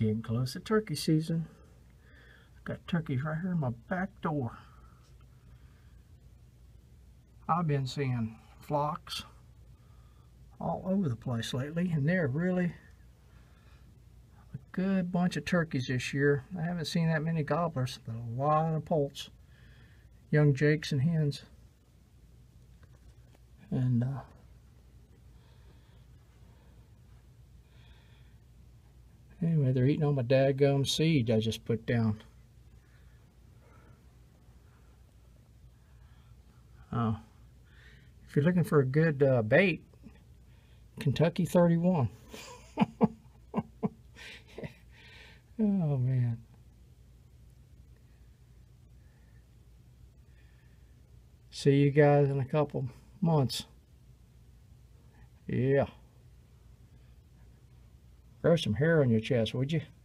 Getting close to turkey season. I've got turkeys right here in my back door. I've been seeing flocks all over the place lately, and they're really a good bunch of turkeys this year. I haven't seen that many gobblers, but a lot of poults, young jakes and hens. And anyway, they're eating all my dadgum seed I just put down. Oh, if you're looking for a good bait, Kentucky 31. Oh man. See you guys in a couple months. Yeah. Grow some hair on your chest, would you?